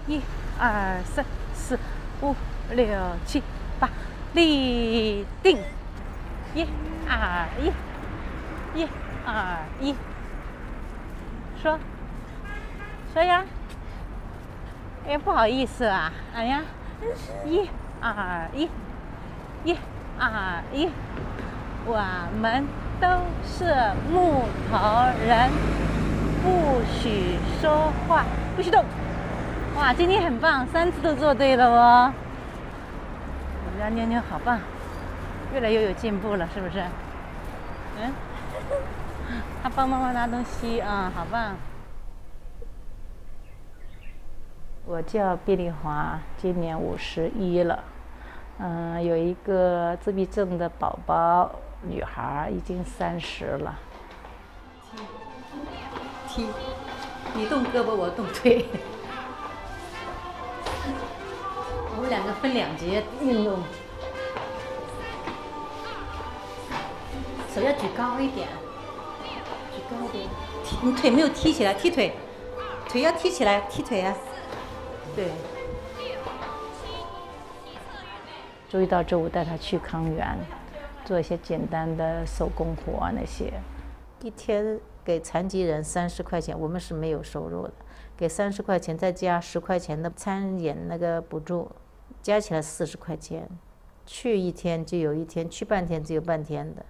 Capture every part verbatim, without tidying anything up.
一、二、三、四、五、六、七、八，立定。一、二、一，一、二、一，说，说呀。哎，不好意思啊，哎呀，一、二、一，一、二、一，我们都是木头人，不许说话，不许动。哇，今天很棒，三次都做对了哦。我们家妞妞好棒，越来越有进步了，是不是？嗯，她帮妈妈拿东西啊，好棒。我叫毕丽华，今年五十一了。嗯、呃，有一个自闭症的宝宝，女孩已经三十了。踢，你动胳膊，我动腿。我们两个分两节运动。手要举高一点，举高一点。踢，你腿没有踢起来，踢腿，腿要踢起来，踢腿啊。对。周一到周五带他去康园，做一些简单的手工活啊那些。一天给残疾人三十块钱，我们是没有收入的，给三十块钱再加十块钱的餐饮那个补助，加起来四十块钱。去一天就有一天，去半天只有半天的。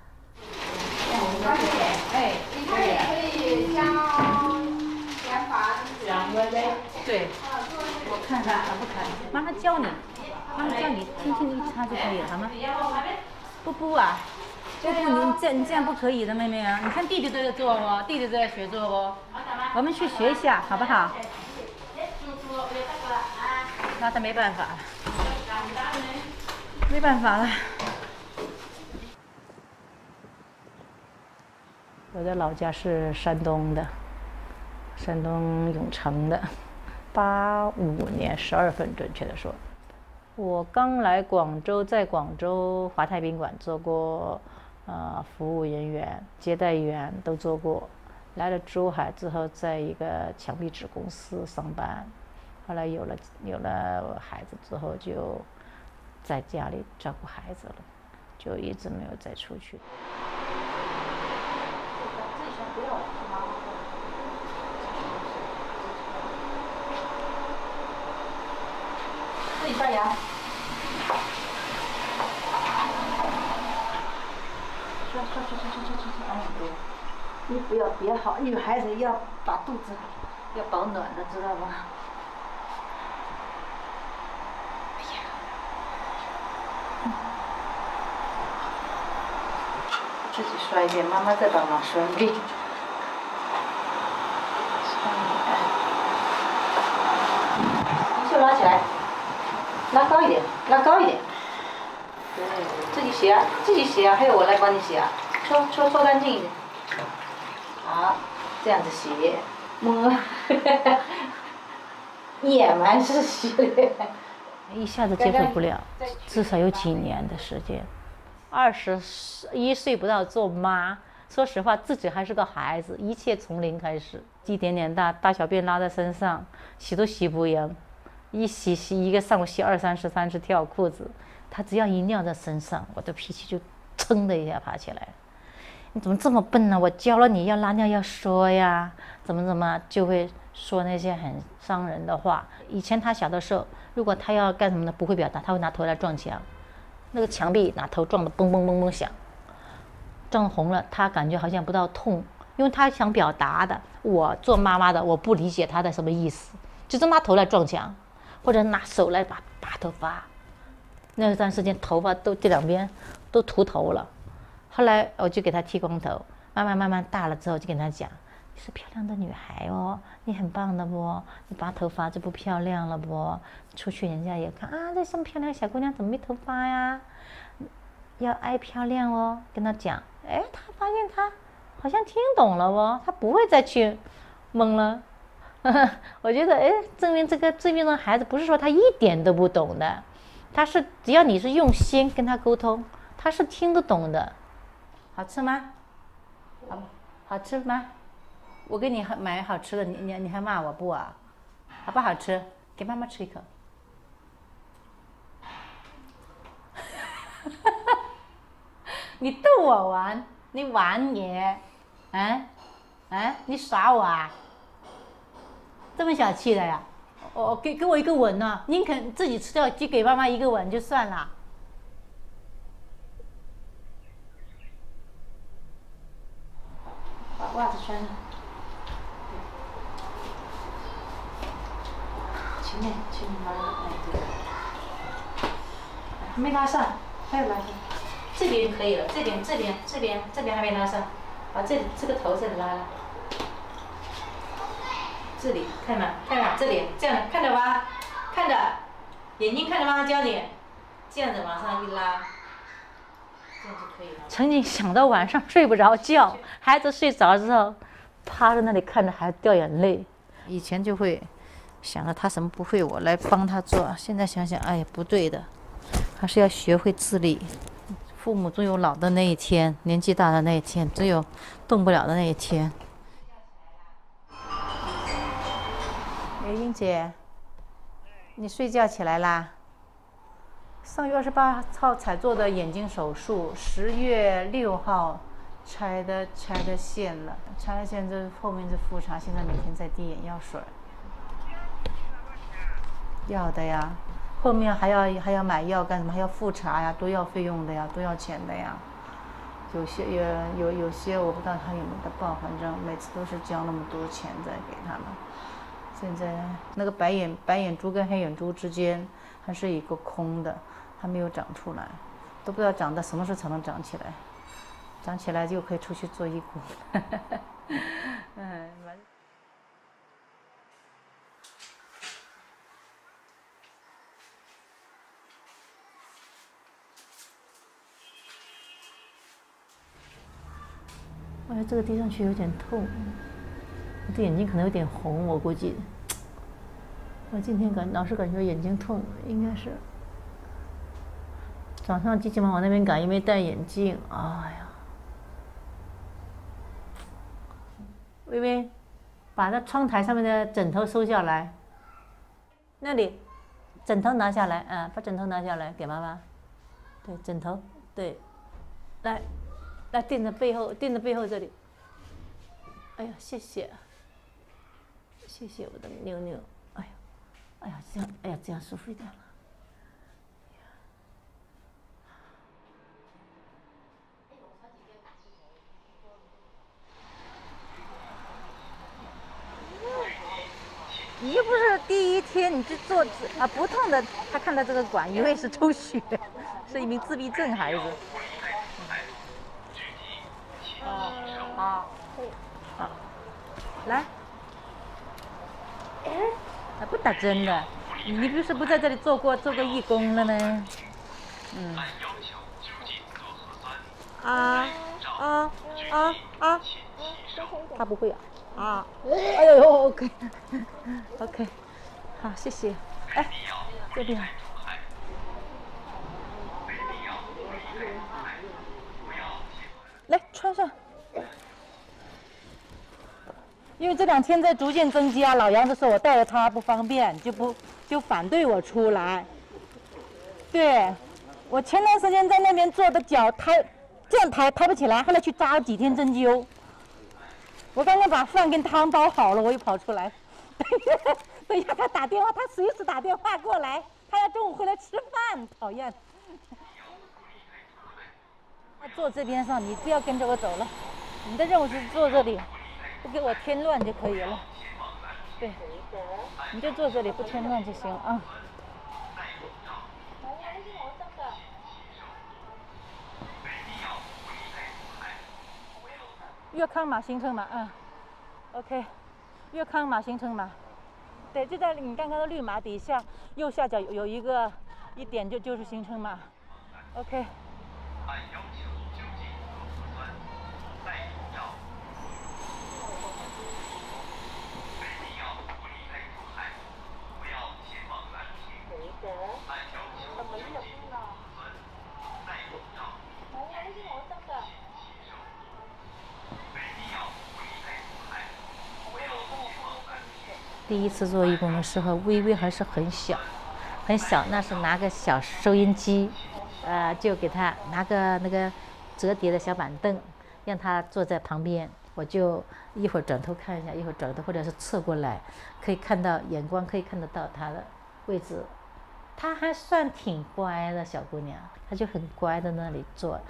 哎，你可以可以将先把两个嘞。对。我看看可不可以？妈妈教你，妈妈教你，轻轻一擦就可以了，好吗？不不啊，不不，你这你这样不可以的，妹妹啊！你看弟弟都在做哦，弟弟都在学做哦。我们去学一下，好不好？那他没办法，没办法了。我的老家是山东的，山东永城的。八五年十二份，准确的说，我刚来广州，在广州华泰宾馆做过，呃，服务人员、接待员都做过。来了珠海之后，在一个墙壁纸公司上班，后来有了有了孩子之后，就在家里照顾孩子了，就一直没有再出去。自己刷牙。刷刷刷刷刷刷刷！哎呀，不要！你不要别好，女孩子要把肚子要保暖的，知道吗？哎呀，嗯，自己刷一遍，妈妈再帮忙刷一遍。刷脸，衣袖拉起来。拉高一点，拉高一点。对，自己洗啊，自己洗啊，还有我来帮你洗啊，搓搓搓干净一点。好，这样子洗，摸，野蛮式洗脸。一下子接受不了，至少有几年的时间。二十一岁不到做妈，说实话自己还是个孩子，一切从零开始，一点点大，大小便拉在身上，洗都洗不赢。一洗洗一个上午洗二三十三十条裤子，他只要一尿在身上，我的脾气就噌的一下爬起来。你怎么这么笨呢？我教了你要拉尿要说呀，怎么怎么就会说那些很伤人的话。以前他小的时候，如果他要干什么呢，不会表达，他会拿头来撞墙，那个墙壁拿头撞得嘣嘣嘣嘣响，撞红了，他感觉好像不到痛，因为他想表达的。我做妈妈的，我不理解他的什么意思，就是拿头来撞墙。或者拿手来拔拔头发，那段时间头发都这两边都秃头了。后来我就给他剃光头，慢慢慢慢大了之后就跟他讲，你是漂亮的女孩哦，你很棒的不？你拔头发就不漂亮了不？出去人家也看啊，这这么漂亮小姑娘怎么没头发呀？要爱漂亮哦，跟他讲。哎，他发现他好像听懂了哦，他不会再去懵了。我觉得，哎，证明这个这边的孩子不是说他一点都不懂的，他是只要你是用心跟他沟通，他是听得懂的。好吃吗？好，好吃吗？我给你买好吃的，你你你还骂我不啊？好不好吃？ 给妈妈吃一口。你逗我玩，你玩也，啊，啊，你耍我啊？这么小气的呀？哦，给给我一个吻呢、啊，宁肯自己吃掉，就给妈妈一个吻就算了。把袜子穿上。前面前面拉上，哎对。还没拉上，还有拉上。这边可以了，这边这边这边这边还没拉上，把这里这个头这里拉了。这里看到吗？看到这里这样看到吧？看的，眼睛看着吗？教你，这样子往上一拉，这样就可以了。曾经想到晚上睡不着觉，孩子睡着之后，趴在那里看着孩子掉眼泪。以前就会想着他什么不会，我来帮他做。现在想想，哎，不对的，还是要学会自立。父母总有老的那一天，年纪大的那一天，只有动不了的那一天。哎，英姐，你睡觉起来啦？上月二十八号才做的眼睛手术，十月六号拆的拆的线了，拆了线这后面是复查，现在每天在滴眼药水。要的呀。后面还要还要买药干什么？还要复查呀，都要费用的呀，都要钱的呀。有些有有有些我不知道他有没有报，反正每次都是交那么多钱再给他们。现在那个白眼白眼珠跟黑眼珠之间还是一个空的，还没有长出来，都不知道长到什么时候才能长起来。长起来就可以出去做义工。嗯。哎，这个滴上去有点痛，我的眼睛可能有点红，我估计。我今天感老是感觉眼睛痛，应该是早上急急忙往那边赶，因为戴眼镜。哎呀，微微，把那窗台上面的枕头收下来。那里，枕头拿下来，啊，把枕头拿下来给妈妈。对，枕头，对，来。来垫着背后，垫着背后这里。哎呀，谢谢，谢谢我的妞妞。哎呀，哎呀，这样，哎呀，这样舒服一点了。你又不是第一天，你去做啊不痛的，他看到这个管，以为是抽血，是一名自闭症孩子。啊啊，好，来，哎，不打针的，你不是不在这里做过做过义工了吗？嗯。啊啊啊啊！他不会啊。啊，哎呦呦 ，OK，OK，、okay. okay. 好，谢谢。哎，这边。来，穿上。因为这两天在逐渐增加，老杨子说我带着他不方便，就不就反对我出来。对，我前段时间在那边做的脚抬，这样抬抬不起来，后来去扎了几天针灸。我刚刚把饭跟汤包好了，我又跑出来。等一下他打电话，他随时打电话过来，他要中午回来吃饭，讨厌。他坐这边上，你不要跟着我走了，你的任务是坐这里，不给我添乱就可以了。对，你就坐这里，不添乱就行啊。粤康码行程码，嗯 ，OK， 粤康码行程码，对，就在你刚刚的绿码底下右下角有一个一点就就是行程码 ，OK。 第一次做义工的时候，微微还是很小，很小，那是拿个小收音机，呃，就给他拿个那个折叠的小板凳，让他坐在旁边，我就一会儿转头看一下，一会儿转头或者是侧过来，可以看到眼光，可以看得到他的位置。她还算挺乖的小姑娘，她就很乖的那里坐。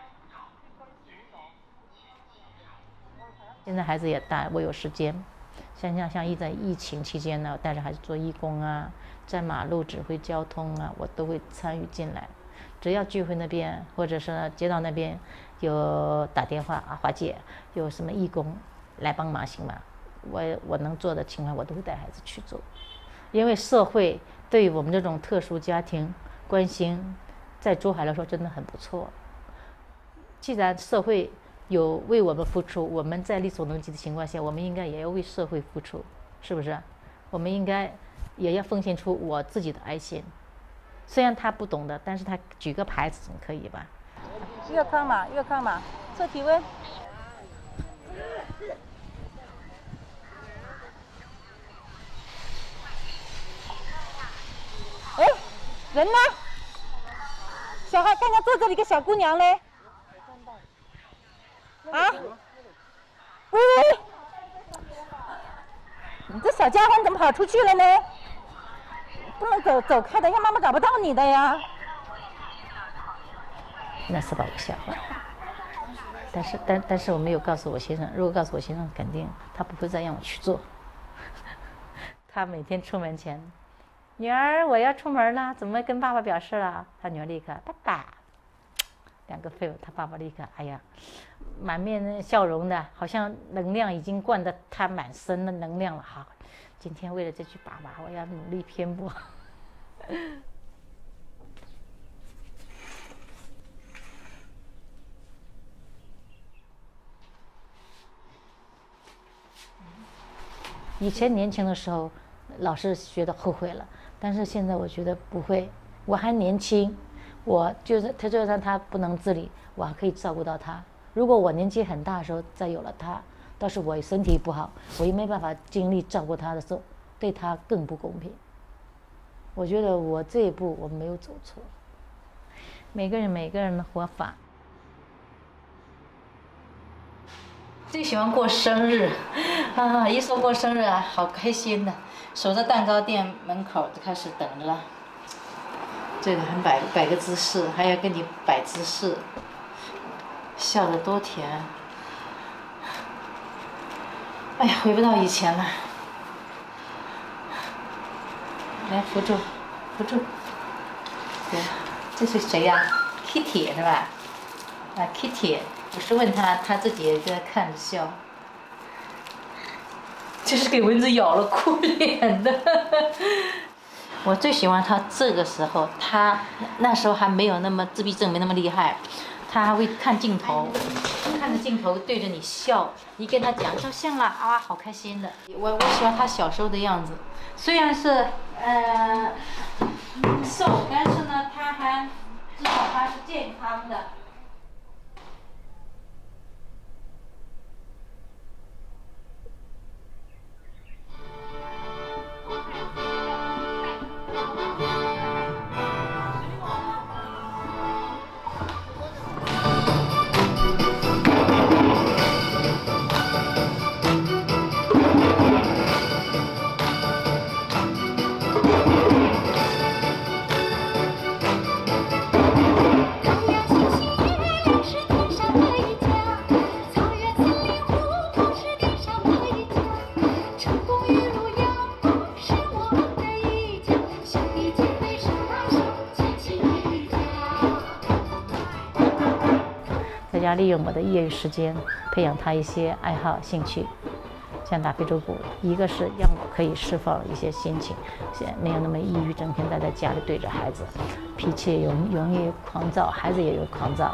现在孩子也大，我有时间，像像像在疫情期间呢，带着孩子做义工啊，在马路指挥交通啊，我都会参与进来。只要聚会那边或者是街道那边有打电话啊，华姐有什么义工来帮忙行吗？我我能做的情况，我都会带孩子去做，因为社会对于我们这种特殊家庭关心，在珠海来说真的很不错。既然社会有为我们付出，我们在力所能及的情况下，我们应该也要为社会付出，是不是？我们应该也要奉献出我自己的爱心。虽然他不懂的，但是他举个牌子总可以吧？ 越康码，越康码，测体温。哎，人呢？小孩，刚刚坐这里一个小姑娘嘞。啊？喂喂，你这小家伙你怎么跑出去了呢？不能走走开的，让妈妈找不到你的呀。 那是把我吓坏了。但是但但是我没有告诉我先生，如果告诉我先生，肯定他不会再让我去做。他每天出门前，女儿我要出门了，怎么跟爸爸表示了？他女儿立刻爸爸，两个废物，他爸爸立刻哎呀，满面笑容的，好像能量已经灌得他满身的能量了。好，今天为了这句爸爸，我要努力拼搏。以前年轻的时候，老是觉得后悔了，但是现在我觉得不会，我还年轻，我就是他就算他不能自理，我还可以照顾到他。如果我年纪很大的时候再有了他，倒是我身体不好，我也没办法精力照顾他的时候，对他更不公平。我觉得我这一步我没有走错。每个人每个人的活法。最喜欢过生日，啊！一说过生日啊，好开心的，守着蛋糕店门口就开始等着了。这个很摆摆个姿势，还要跟你摆姿势，笑得多甜。哎呀，回不到以前了。来扶住，扶住。对，这是谁呀 ？Kitty 是吧？啊 ，Kitty。我是问他，他自己也在看着笑。这是给蚊子咬了哭脸的。我最喜欢他这个时候，他那时候还没有那么自闭症没那么厉害，他还会看镜头，看着镜头对着你笑，你跟他讲照相了啊，好开心的。我我喜欢他小时候的样子，虽然是呃瘦，但是呢，他还至少他是健康的。利用我的业余时间，培养他一些爱好、兴趣，像打非洲鼓，一个是让我可以释放一些心情，没有那么抑郁，整天待在家里对着孩子，脾气也容容易狂躁，孩子也有狂躁。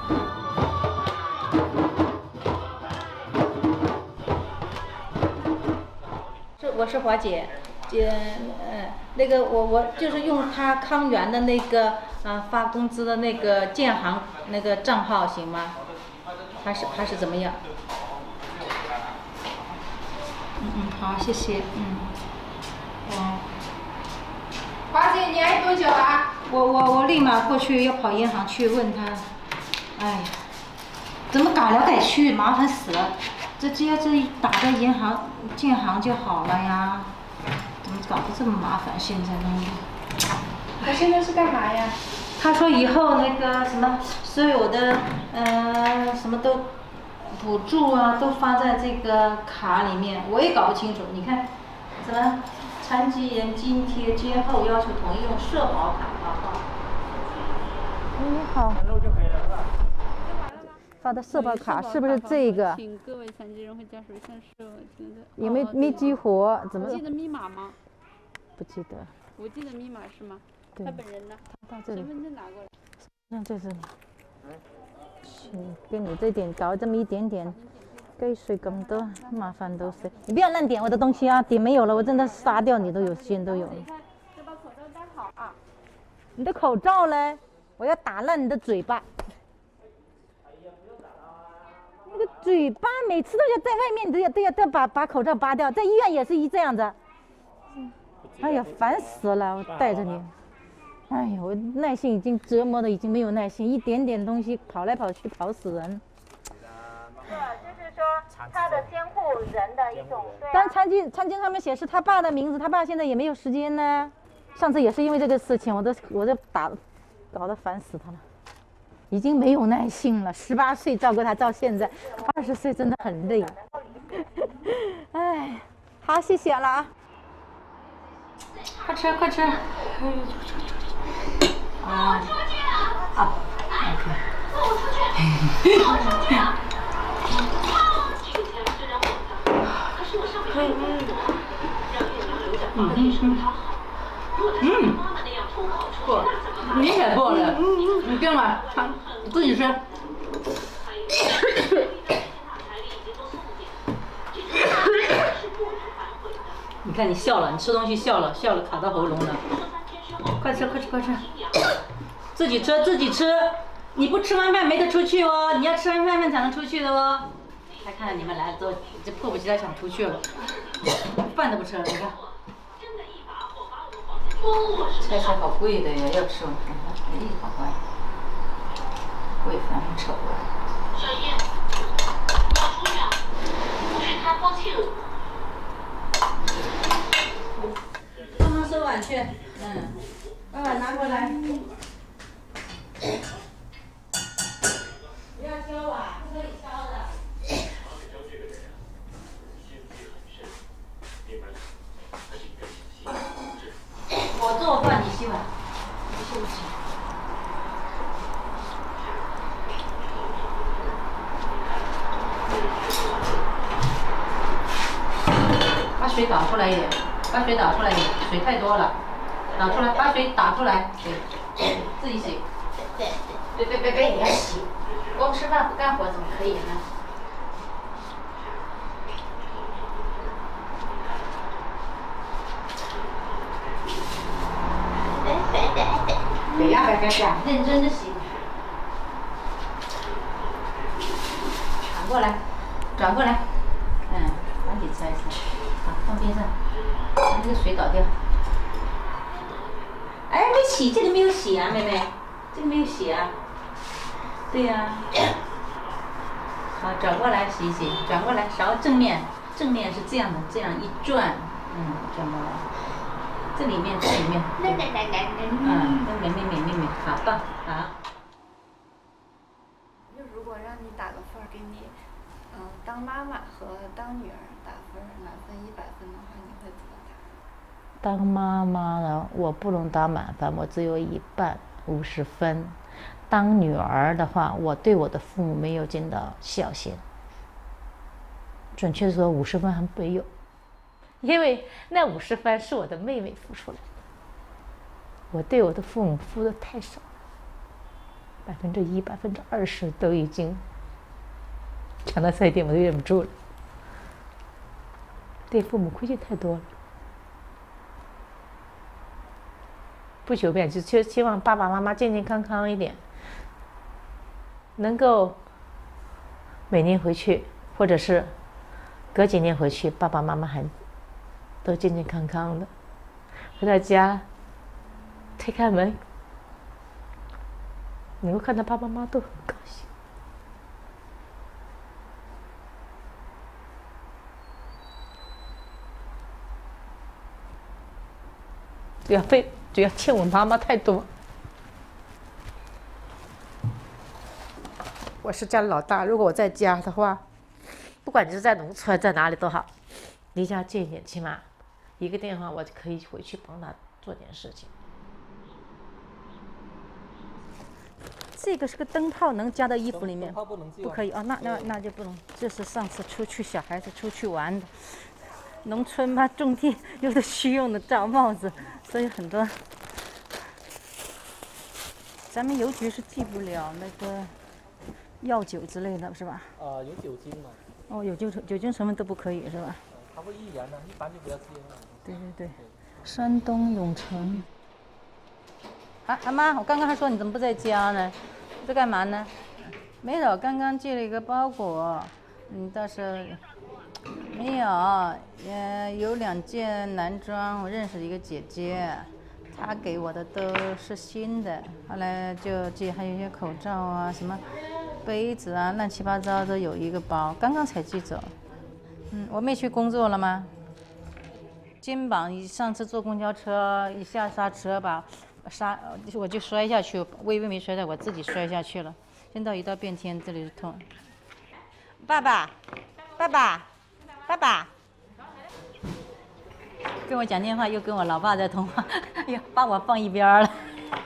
是，我是华姐，呃呃，那个我我就是用他康源的那个啊、呃、发工资的那个建行那个账号行吗？还是还是怎么样？嗯嗯，好，谢谢，嗯。 喂，多久啊？ 我我我立马过去要跑银行去问他。哎呀，怎么改来改去，麻烦死了。这只要这一打到银行建行就好了呀，怎么搞得这么麻烦？现在弄的。 他现在是干嘛呀？ 他说以后那个什么，所有的呃什么都补助啊，都发在这个卡里面，我也搞不清楚。你看，什么残疾人津贴接后要求统一用社保卡发放。你好。发的社保卡是不是这个？ 请各位残疾人和家属向社请的。 也没没激活，怎么？ 记得密码吗？ 不记得。 不记得密码是吗？ 对。 他本人呢？ 他到这里。 身份证拿过来。 那在这里。请给你这点搞这么一点点，给水咁多，麻烦都是。你不要乱点我的东西啊！点没有了，我真的杀掉你都有，线都有。 再把口罩戴好啊！ 你的口罩呢？我要打烂你的嘴巴。那个嘴巴每次都要在外面都要都要都要把把口罩拔掉，在医院也是一这样子。哎呀，烦死了！我带着你，哎呀，我耐心已经折磨的已经没有耐心，一点点东西跑来跑去，跑死人。 是，就是说他的监护人的一种。 但残疾残疾上面写是他爸的名字，他爸现在也没有时间呢。上次也是因为这个事情，我都我都打，搞得烦死他了。已经没有耐心了，十八岁照顾他到现在，二十岁真的很累。哎，好，谢谢了啊！快吃，快吃！啊啊 ，OK。嗯嗯嗯嗯，过，你也过了，你干嘛？你自己吃。你看你笑了，你吃东西笑了，笑了卡到喉咙了。快吃，快吃，快吃！自己吃，自己吃。你不吃完饭没得出去哦，你要吃完饭饭才能出去的哦。还看到你们来了之后，就迫不及待想出去了，饭都不吃了，你看。菜菜好贵的呀，要吃完饭，哎，好贵，贵烦丑了。 小叶，要出去啊？不去他抛弃了我。 帮忙收碗去，嗯，把碗拿过来。不要挑碗，不可以挑的。我做饭，你洗碗，你洗不洗？把水倒出来一点，把水倒出来一点，水太多了，倒出来，把水打出来，对，自己洗。对对对，别别别，你要洗，光吃饭不干活怎么可以呢？别呀别别别，认真的洗。转过来，转过来，嗯，赶紧擦一擦，好，放边上，把这个水倒掉。哎，没洗，这个没有洗啊，妹妹，这个没有洗啊。对呀、啊。好，转过来洗一洗，转过来，勺正面，正面是这样的，这样一转，嗯，转过来。这里面，这里面，嗯，妹妹妹妹妹，好棒，好。 就如果让你打个分儿，给你，嗯、呃，当妈妈和当女儿打分，满分一百分的话，你会怎么打？ 当妈妈呢，我不能打满分，我只有一半，五十分。当女儿的话，我对我的父母没有尽到孝心。准确说，五十分还没有。因为那五十分是我的妹妹付出来的，我对我的父母付的太少了，百分之一、百分之二十都已经讲到这一点，我都忍不住了。对父母亏欠太多了，不求变，就就希望爸爸妈妈健健康康一点，能够每年回去，或者是隔几年回去，爸爸妈妈还都健健康康的，回到家推开门，你会看到爸爸妈妈都很高兴。主要被主要欠我妈妈太多。我是家老大，如果我在家的话，不管你是在农村在哪里都好，离家近一点，起码一个电话我就可以回去帮他做点事情。这个是个灯泡，能加到衣服里面？不, 不可以啊、哦，那那那就不能。这是上次出去小孩子出去玩的，农村嘛，种地有的需用的罩帽子，所以很多。咱们邮局是寄不了那个药酒之类的，是吧？ 啊、呃，有酒精嘛？ 哦，有酒酒精成分都不可以，是吧？ 它会易燃的，一般就不要寄了。 对对对，山东永城。啊，阿妈，我刚刚还说你怎么不在家呢？在干嘛呢？没有，刚刚寄了一个包裹，嗯，倒是没有，呃，有两件男装，我认识一个姐姐，她给我的都是新的，后来就寄，还有一些口罩啊，什么杯子啊，乱七八糟的有一个包，刚刚才寄走。嗯，我妹去工作了吗？肩膀一上次坐公交车一下刹车吧。刹，我就摔下去，微微没摔到，我自己摔下去了。现在一到变天，这里是痛。爸爸，爸爸，爸爸，跟我讲电话，又跟我老爸在通话，又把我放一边了。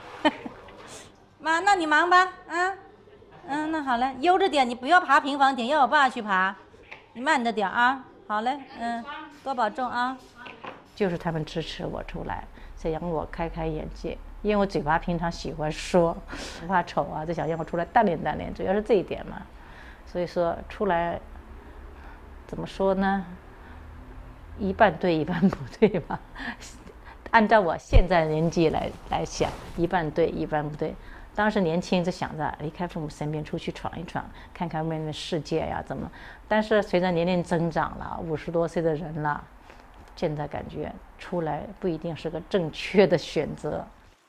妈，那你忙吧，啊，嗯，那好嘞，悠着点，你不要爬平房顶，要我爸去爬，你慢着点啊。好嘞，嗯，多保重啊。就是他们支持我出来，想让我开开眼界。因为我嘴巴平常喜欢说，不怕丑啊，就想让我出来锻炼锻炼，主要是这一点嘛。所以说出来，怎么说呢？一半对，一半不对吧？按照我现在年纪来来想，一半对，一半不对。当时年轻就想着离开父母身边出去闯一闯，看看外面的世界呀怎么。但是随着年龄增长了，五十多岁的人了，现在感觉出来不一定是个正确的选择。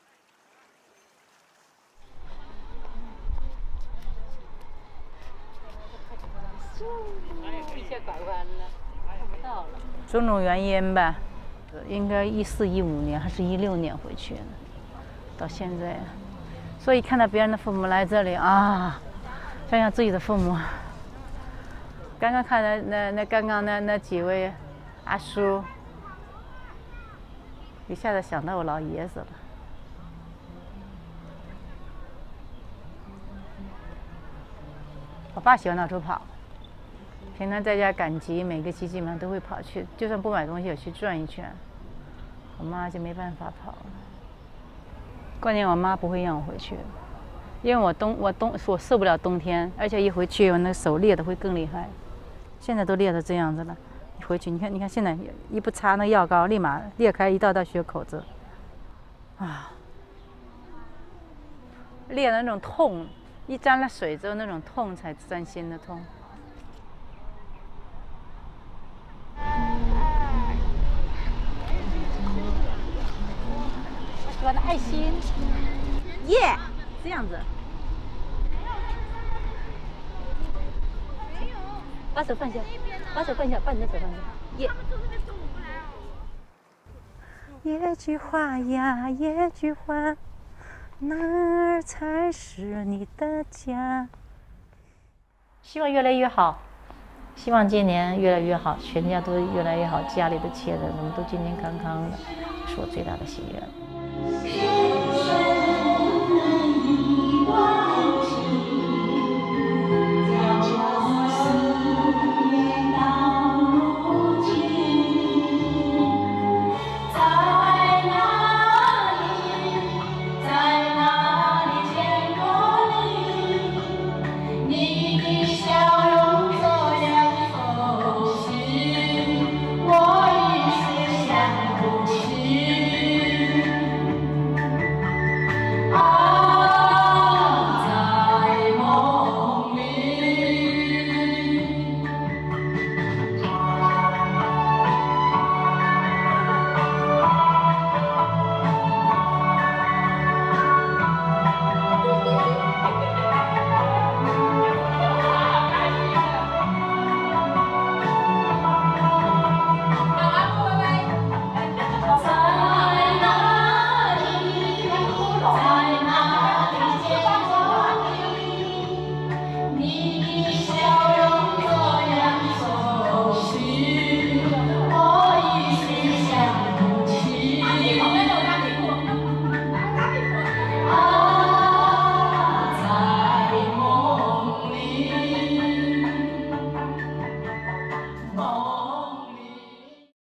种种原因吧，应该一四一五年还是一六年回去的，到现在，所以看到别人的父母来这里啊，想想自己的父母。刚刚看的那那刚刚那那几位阿叔，一下子想到我老爷子了。我爸喜欢到处跑。平常在家赶集，每个集基本上都会跑去，就算不买东西也去转一圈。我妈就没办法跑了。关键我妈不会让我回去，因为我冬我冬我受不了冬天，而且一回去我那手裂的会更厉害。现在都裂成这样子了，一回去你看你看现在一不擦那药膏，立马裂开一道道血口子，啊，裂的那种痛，一沾了水之后那种痛才钻心的痛。喜欢的爱心，耶、yeah ，这样子。把手放下，把手放下，把你的手放下，耶、yeah。一句话呀，一句话，哪儿才是你的家？希望越来越好，希望今年越来越好，全家都越来越好，家里的亲人我们都健健康康的，是我最大的心愿。